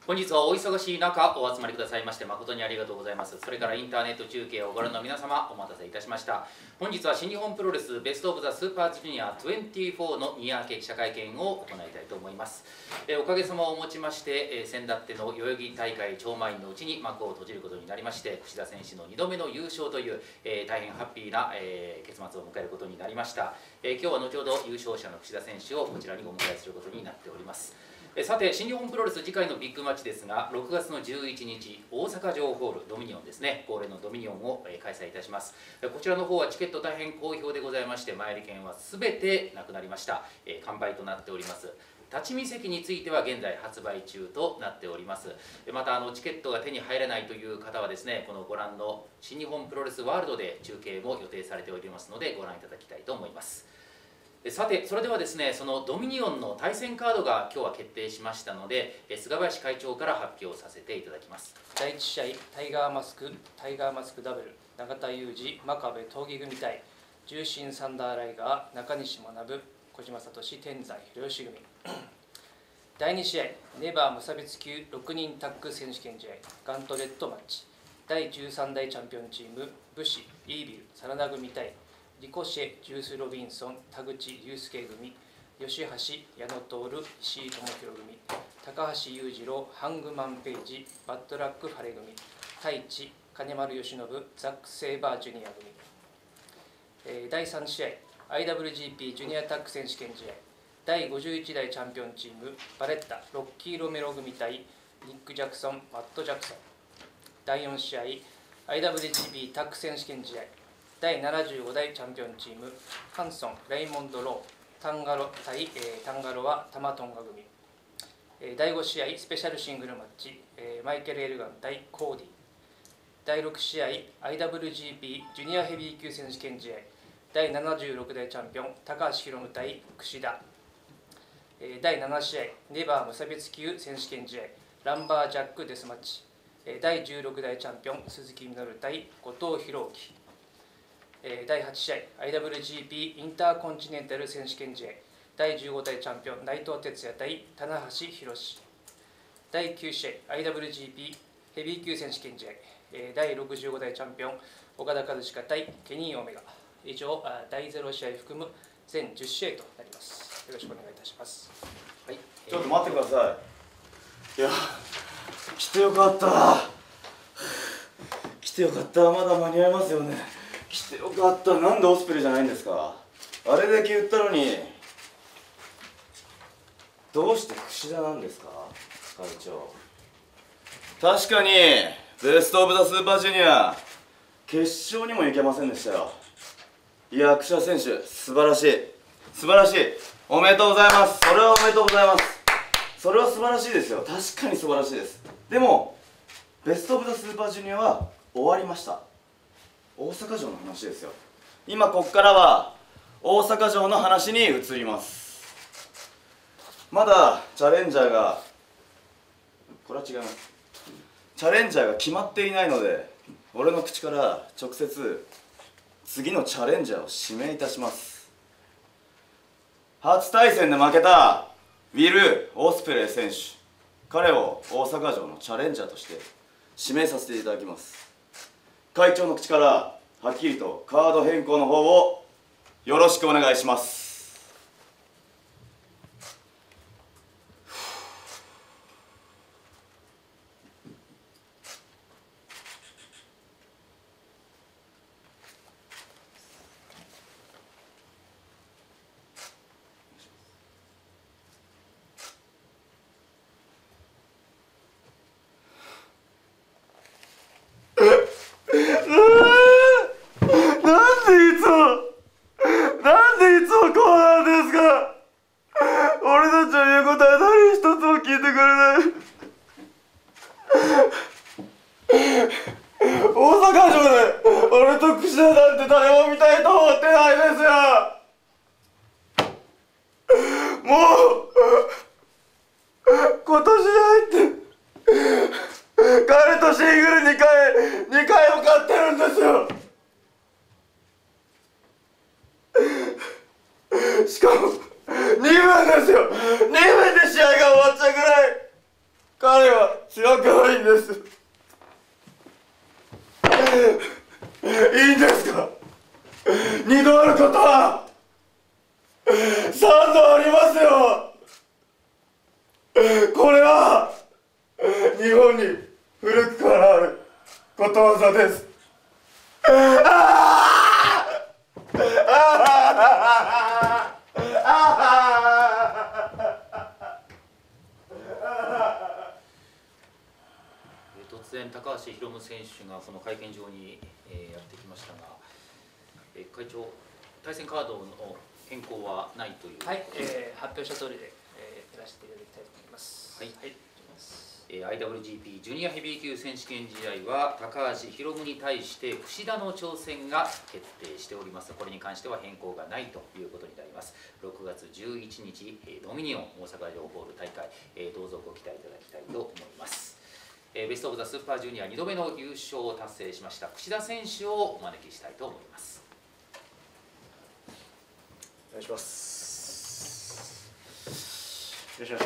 本日はお忙しい中お集まりくださいまして誠にありがとうございます。それからインターネット中継をご覧の皆様お待たせいたしました。本日は新日本プロレスベストオブザスーパージュニア24のニア明け記者会見を行いたいと思います。おかげさまをもちまして先だっての代々木大会超満員のうちに幕を閉じることになりまして、櫛田選手の2度目の優勝という、大変ハッピーな、結末を迎えることになりました。今日は後ほど優勝者の櫛田選手をこちらにお迎えすることになっております。さて新日本プロレス次回のビッグマッチですが、6月の11日大阪城ホールドミニオンですね、恒例のドミニオンを開催いたします。こちらの方はチケット大変好評でございまして、前売り券は全てなくなりました。完売となっております。立ち見席については現在発売中となっております。またチケットが手に入らないという方はですね、このご覧の新日本プロレスワールドで中継も予定されておりますのでご覧いただきたいと思います。さてそれではですね、そのドミニオンの対戦カードが今日は決定しましたので、菅林会長から発表させていただきます。 第1試合タイガーマスクダブル永田裕二真壁闘技組対重心サンダーライガー中西学小島聡天山広吉組。第2試合ネバー無差別級6人タッグ選手権試合ガントレットマッチ、第13代チャンピオンチーム武士イービル真田組対リコシェジュース・ロビンソン田口竜介組、吉橋矢野徹石井智弘組、高橋裕次郎ハングマンページバッドラックハレ組、太一金丸義信ザック・セイバージュニア組。第3試合 IWGP ジュニアタッグ選手権試合第51代チャンピオンチームバレッタロッキー・ロメロ組対ニック・ジャクソンマット・ジャクソン。第4試合 IWGP タッグ選手権試合第75代チャンピオンチームハンソン・レイモンド・ロータンガロ対タンガロはタマトンガ組。第5試合スペシャルシングルマッチマイケル・エルガン対コーディ。第6試合 IWGP ジュニアヘビー級選手権試合第76代チャンピオン高橋宏夢対櫛田。第7試合ネバー無差別級選手権試合ランバージャックデスマッチ第16代チャンピオン鈴木みのる対後藤弘樹。第8試合 IWGP インターコンチネンタル選手権試合第15代チャンピオン内藤哲也対棚橋宏。第9試合 IWGP ヘビー級選手権試合第65代チャンピオン岡田和親対ケニー・オメガ。以上第0試合含む全10試合となります。よろしくお願いいたします。 はい、ちょっと待ってください。いや来てよかった、来てよかった、まだ間に合いますよね。来てよかった。なんでオスプレイじゃないんですか。あれだけ言ったのに。どうして櫛田なんですか会長。確かにベストオブザスーパージュニア決勝にも行けませんでしたよ。いや櫛田選手素晴らしい、素晴らしい、おめでとうございます。それはおめでとうございます。それは素晴らしいですよ。確かに素晴らしいです。でもベストオブザスーパージュニアは終わりました。大阪城の話ですよ。今ここからは大阪城の話に移ります。まだチャレンジャーが、これは違います。チャレンジャーが決まっていないので、俺の口から直接次のチャレンジャーを指名いたします。初対戦で負けたウィル・オスプレイ選手、彼を大阪城のチャレンジャーとして指名させていただきます。会長の口からはっきりとカード変更の方をよろしくお願いします。なんでいつもこうなんですか。俺たちの言うことは何一つも聞いてくれない。大阪城で俺と櫛田なんて誰も見たいと思ってないですよ。もう今年入って彼とシングル2回も勝ってるんですよ。しかも2分ですよ。2分で試合が終わっちゃうぐらい彼彼は強くないんです。いいんですか。2度あることは3度ありますよ。これは日本に古くからあることわざです。 突然高橋宏夢選手がこの会見場にやってきましたが、会長、対戦カードの変更はないという。 はい、発表した通りで、やらせていただきたいと思います。 はい、IWGP ジュニアヘビー級選手権試合は高橋宏夢に対して櫛田の挑戦が決定しております。これに関しては変更がないということになります。6月11日ドミニオン大阪城ホール大会、どうぞご期待いただきたいと思います。ベストオブザスーパージュニア2度目の優勝を達成しました櫛田選手をお招きしたいと思います。 お願いします。よろしくお願いします。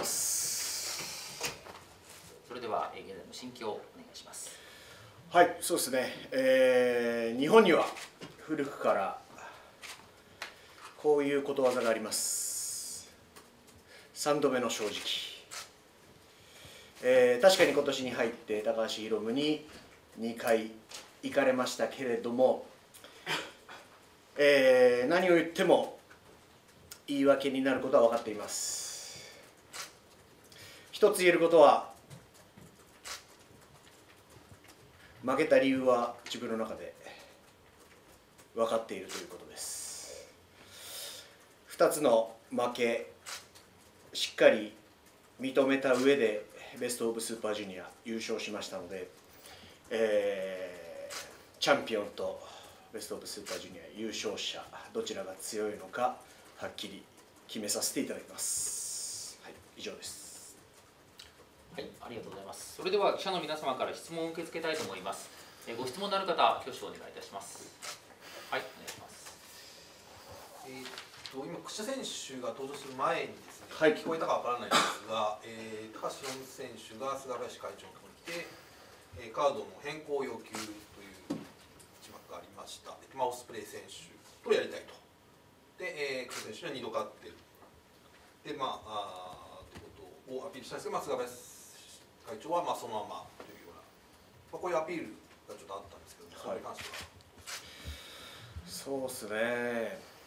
それでは現在の心境をお願いします。 はい、そうですね、日本には古くからこういうことわざがあります。3度目の正直。確かに今年に入って高橋宏夢に2回行かれましたけれども、何を言っても言い訳になることは分かっています。一つ言えることは、負けた理由は自分の中で分かっているということです。2つの負けしっかり認めた上でベストオブスーパージュニア優勝しましたので、チャンピオンとベストオブスーパージュニア優勝者どちらが強いのかはっきり決めさせていただきます。はい、以上です。 はい、ありがとうございます。それでは記者の皆様から質問を受け付けたいと思います。ご質問のある方、挙手をお願いいたします。はい、お願いします。 今、櫛田選手が登場する前にですね、 はい、 聞こえたかわからないんですが、高橋宏夢選手が菅林会長のところに来て、カードの変更要求という字幕がありました。オスプレイ選手とやりたいと。で、櫛田選手は2度勝ってる。で、ということをアピールしたんですが、菅林会長はそのままというような、こういうアピールがちょっとあったんですけど、それに関しては。 そうですね。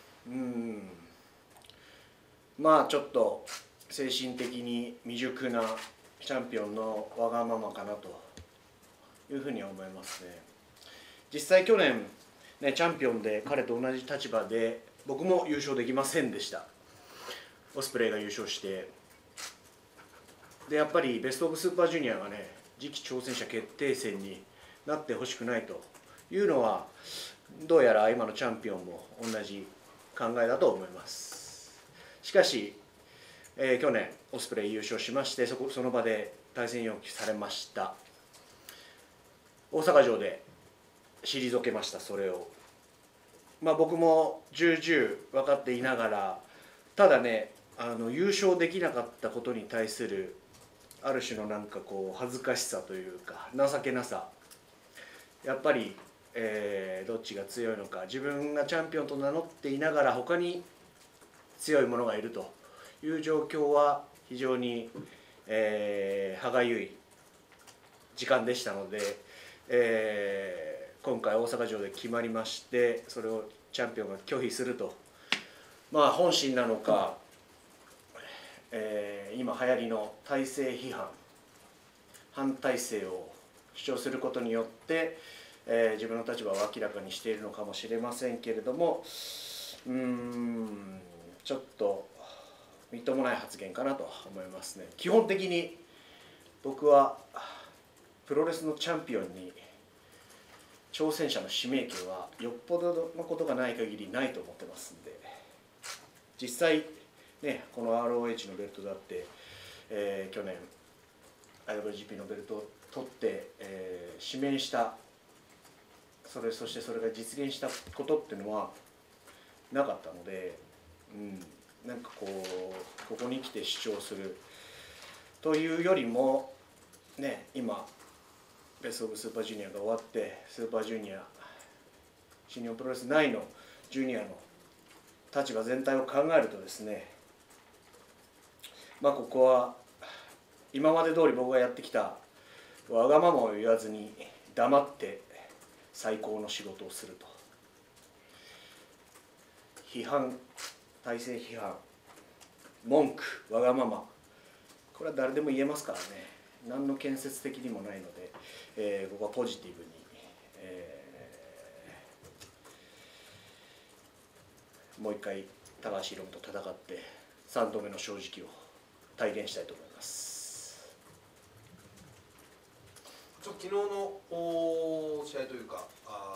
ちょっと精神的に未熟なチャンピオンのわがままかなというふうには思いますね。実際去年、チャンピオンで彼と同じ立場で僕も優勝できませんでした。オスプレイが優勝して、でやっぱりベストオブスーパージュニアがね、次期挑戦者決定戦になってほしくないというのは、どうやら今のチャンピオンも同じ考えだと思います。しかし、去年オスプレイ優勝しまして、その場で対戦要求されました。大阪城で退けました。それを僕も重々分かっていながら、ただね、優勝できなかったことに対するある種の恥ずかしさというか情けなさ、やっぱりどっちが強いのか、自分がチャンピオンと名乗っていながら他に強い者がいるという状況は非常に、歯がゆい時間でしたので、今回大阪城で決まりまして、それをチャンピオンが拒否すると、本心なのか、今流行りの体制批判、反体制を主張することによって自分の立場を明らかにしているのかもしれませんけれども、ちょっとみっともない発言かなと思いますね。基本的に僕はプロレスのチャンピオンに挑戦者の指名権はよっぽどのことがない限りないと思ってますんで、実際ね、この ROH のベルトだって、去年 IWGP のベルトを取って、指名した、そしてそれが実現したことっていうのはなかったので、ここに来て主張するというよりも、 ね今ベスト・オブ・スーパージュニアが終わってスーパージュニア新日本プロレス内のジュニアの立場全体を考えるとですね、ここは今まで通り僕がやってきたわがままを言わずに黙って最高の仕事をすると。批判、体制批判、文句、わがまま、これは誰でも言えますからね。何の建設的にもないので、僕はポジティブに、もう一回高橋宏夢と戦って3度目の正直を体現したいと思います。 昨日の試合というか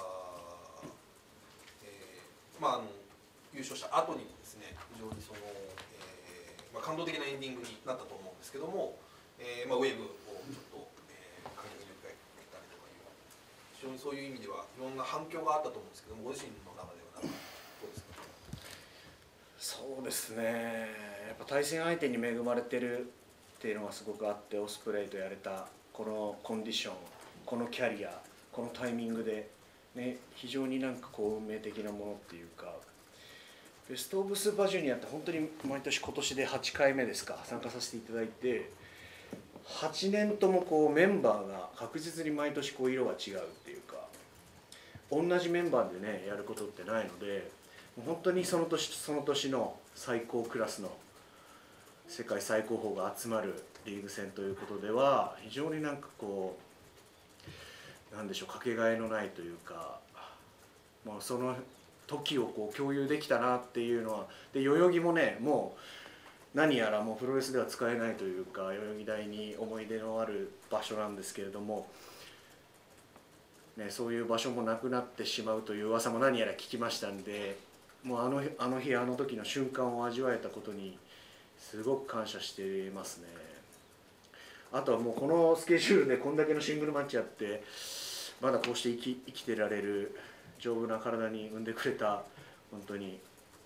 優勝した後にもですね、非常に感動的なエンディングになったと思うんですけども、ウェーブをちょっと、観客に呼びかけたりとかいう非常にそういう意味ではいろんな反響があったと思うんですけども、ご自身の中ではどうですか？ そうですね、やっぱ対戦相手に恵まれてるっていうのがすごくあって、オスプレイとやれたこのコンディション、このキャリア、このタイミングで、ね、非常になんかこう運命的なものっていうか、ベスト・オブ・スーパージュニアって本当に毎年今年で8回目ですか、参加させていただいて、8年ともこうメンバーが確実に毎年こう色が違うっていうか、同じメンバーでねやることってないので、本当にその年その年の最高クラスの世界最高峰が集まるリーグ戦ということでは、非常になんかこうなんでしょう、かけがえのないというか、その時をこう共有できたなっていうのは、で代々木もね、もう何やらもうプロレスでは使えないというか、代々木第に思い出のある場所なんですけれども、ね、そういう場所もなくなってしまうという噂も何やら聞きましたんで、もうあの日あの時の瞬間を味わえたことにすごく感謝していますね。あとはもうこのスケジュールでこんだけのシングルマッチやって、まだこうして生きてられる丈夫な体に産んでくれた本当に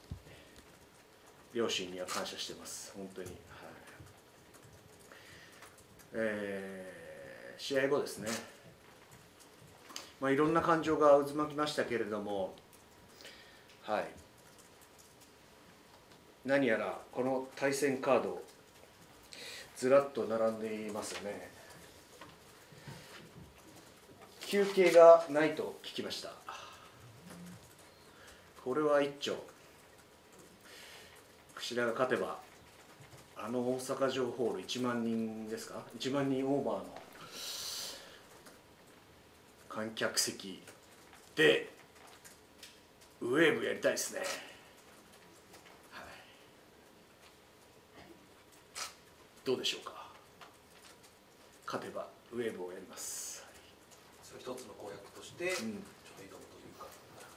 両親には感謝してます本当に、試合後ですね、いろんな感情が渦巻きましたけれども、何やらこの対戦カードずらっと並んでいますよね。休憩がないと聞きました。これは一丁、櫛田が勝てば大阪城ホール1万人ですか、1万人オーバーの観客席でウェーブやりたいですね。どうでしょうか。勝てばウェーブをやります。 それ一つの公約として、ちょっと挑むというか。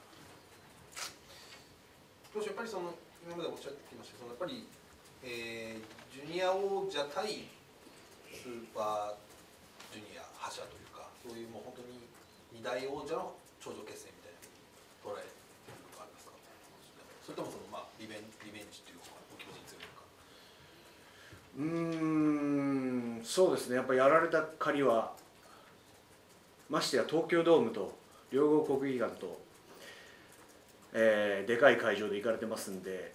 どうしよう、やっぱり今までおっしゃってきましたけど、やっぱり、ジュニア王者対スーパージュニア覇者というか、そういうもう本当に二大王者の頂上決戦みたいな捉えているのがありますか？それともリベンジというかお気持ちに強いのか。 そうですね、やっぱりやられた借りは、ましてや東京ドームと両国国技館と、でかい会場で行かれてますんで、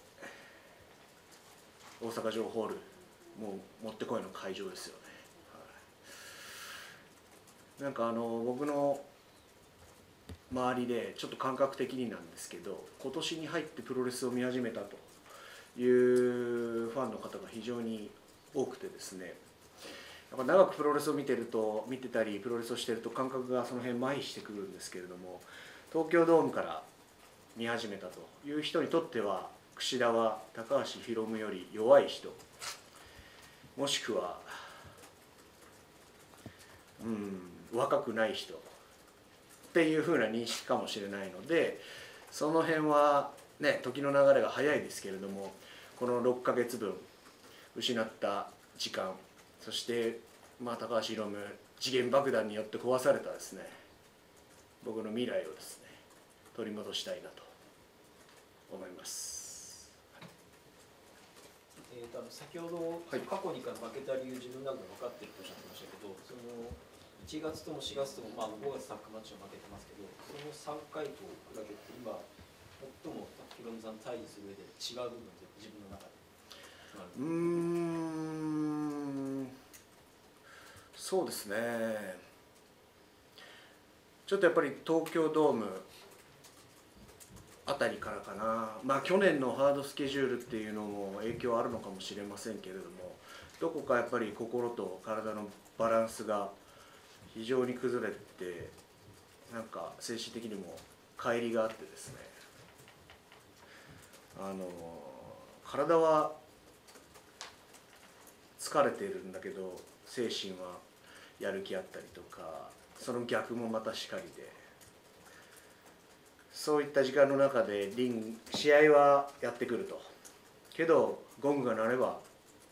大阪城ホールもうもってこいの会場ですよね。なんか僕の周りでちょっと感覚的になんですけど、今年に入ってプロレスを見始めたというファンの方が非常に多くてですね、やっぱ長くプロレスを見てたりプロレスをしてると感覚がその辺麻痺してくるんですけれども、東京ドームから見始めたという人にとっては、櫛田は高橋宏夢より弱い人、もしくは若くない人っていう風な認識かもしれないので、その辺はね、時の流れが早いですけれども、この6ヶ月分失った時間、そして高橋宏夢時限爆弾によって壊されたですね、僕の未来をですね取り戻したいなと思います。 先ほど過去にから負けた理由自分なんか分かってるとおっしゃってましたけど、 1月とも4月とも、5月タッグマッチは負けてますけど、その3回と比べて今最もヒロムさん対峙する上で違う部分って自分の中でそうですね。ちょっとやっぱり東京ドームあたりからかな。去年のハードスケジュールっていうのも影響あるのかもしれませんけれども、どこかやっぱり心と体のバランスが非常に崩れて、なんか精神的にも乖離があってですね、体は疲れているんだけど精神はやる気あったりとか、その逆もまたしかりで、そういった時間の中で試合はやってくると、けどゴングが鳴れば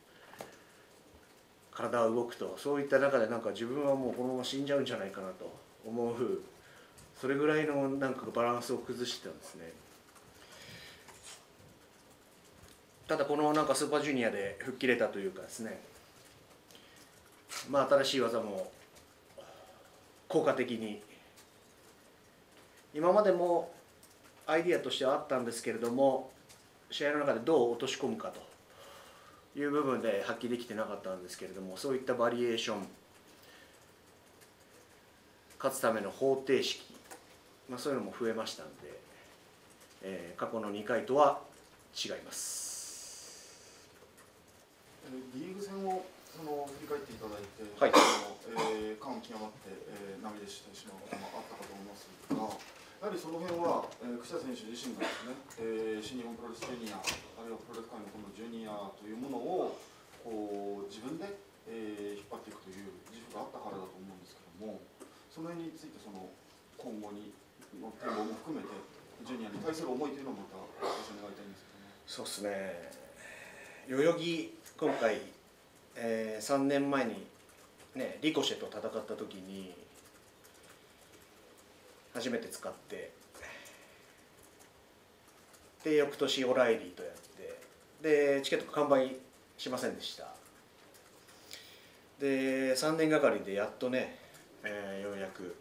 体は動くと、そういった中でなんか自分はもうこのまま死んじゃうんじゃないかなと思う、それぐらいのなんかバランスを崩してたんですね。ただこのなんかスーパージュニアで吹っ切れたというかですね、新しい技も効果的に、今までもアイディアとしてはあったんですけれども、試合の中でどう落とし込むかという部分で発揮できてなかったんですけれども、そういったバリエーション、勝つための方程式、そういうのも増えましたので、過去の2回とは違います。 リーグ戦を振り返っていただいて、 はい、 感極まって、涙してしまうこともあったかと思いますが、やはりその辺は、櫛田選手自身がですね、新日本プロレスジュニア、あるいはプロレス界のこのジュニアというものを自分で、引っ張っていくという自負があったからだと思うんですけども、その辺について今後にの展望も含めて、ジュニアに対する思いというのをまた最初に願いたいんですけども。 そうですね、代々木今回、3年前に、リコシェと戦った時に初めて使って、で翌年オライリーとやって、でチケット完売しませんでした。で3年がかりでやっとね、ようやく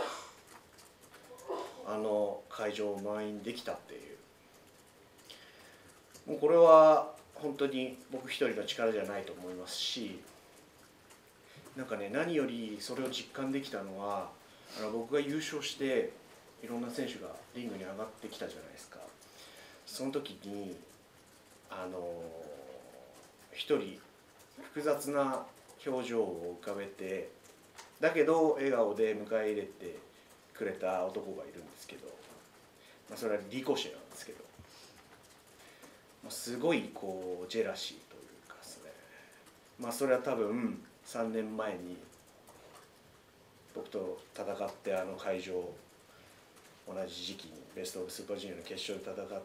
会場を満員できたっていう、もうこれは本当に僕一人の力じゃないと思いますし、なんかね、何よりそれを実感できたのは、僕が優勝していろんな選手がリングに上がってきたじゃないですか。その時に一人複雑な表情を浮かべて、だけど笑顔で迎え入れてくれた男がいるんですけど、それはリコシェなんですけど、すごいジェラシーというかですね、それは多分3年前に僕と戦って会場、同じ時期にベスト・オブ・スーパージュニアの決勝で戦って、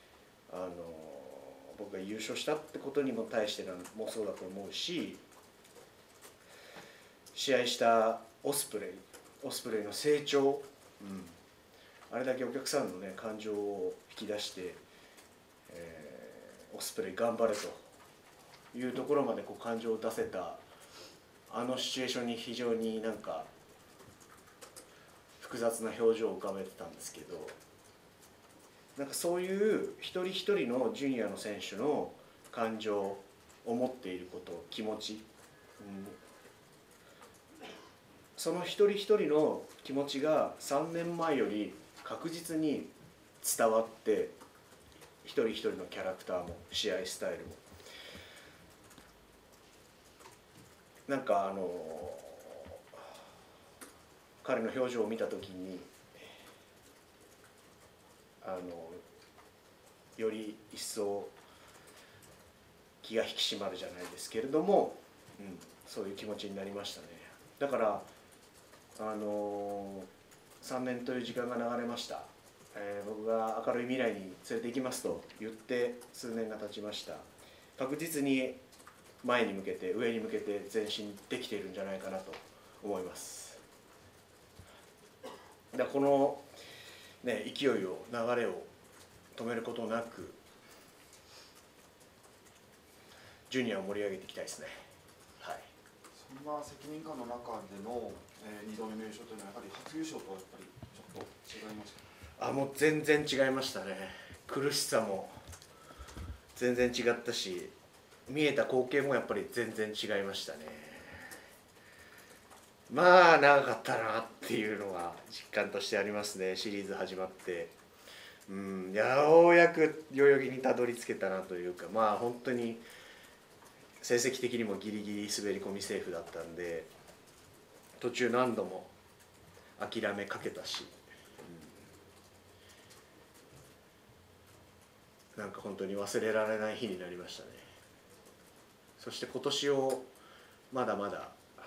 僕が優勝したってことにも対してもそうだと思うし、試合したオスプレイの成長、あれだけお客さんのね感情を引き出して、オスプレイ頑張れというところまで感情を出せたシチュエーションに非常になんか複雑な表情を浮かべてたんですけど、なんかそういう一人一人のジュニアの選手の感情、思っていること、気持ち、その一人一人の気持ちが3年前より確実に伝わって、一人一人のキャラクターも試合スタイルもなんか彼の表情を見た時により一層気が引き締まるじゃないですけれども、そういう気持ちになりましたね。だから3年という時間が流れました。僕が明るい未来に連れて行きますと言って数年が経ちました。確実に前に向けて、上に向けて前進できているんじゃないかなと思います。だこの、勢いを、流れを止めることなくジュニアを盛り上げていきたいですね。はい。 そそんな責任感の中での、2度目の優勝というのはやはり初優勝とはやっぱりちょっと違いました。 もう全然違いましたね。苦しさも全然違ったし、見えた光景もやっぱり全然違いましたね。まあ長かったなっていうのが実感としてありますね。シリーズ始まってようやく代々木にたどり着けたなというか、まあ本当に成績的にもギリギリ滑り込みセーフだったんで、途中何度も諦めかけたし、なんか本当に忘れられない日になりましたね。そして今年をまだまだ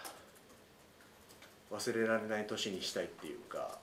忘れられない年にしたいっていうか、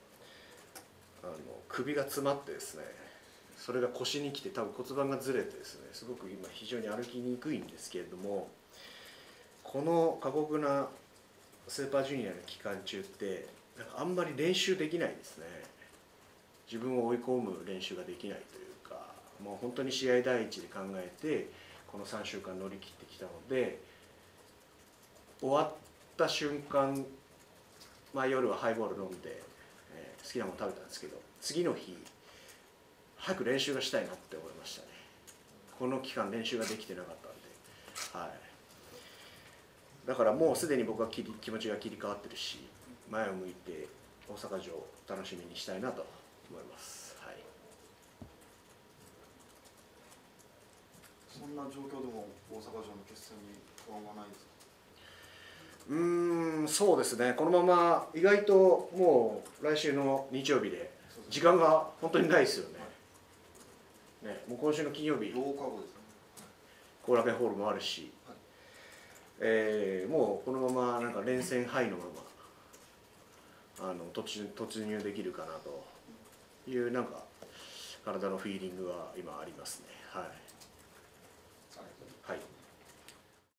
首が詰まってですね、それが腰にきて多分骨盤がずれてですね、すごく今非常に歩きにくいんですけれども、この過酷なスーパージュニアの期間中ってなんかあんまり練習できないですね。自分を追い込む練習ができないというか、もう本当に試合第一で考えてこの3週間乗り切ってきたので、終わった瞬間、夜はハイボール飲んで、好きなもの食べたんですけど、次の日早く練習がしたいなって思いましたね。この期間練習ができてなかったんで、だからもうすでに僕は気持ちが切り替わってるし、前を向いて大阪城を楽しみにしたいなと思います。 そんな状況でも大阪城の決戦に不安はないですか？ そうですね、このまま意外ともう来週の日曜日で時間が本当にないですよね。もう今週の金曜日、 8日後ですね。 後楽園ホールもあるし、もうこのままなんか連戦ハイのまま突入できるかなというなんか体のフィーリングは今ありますね。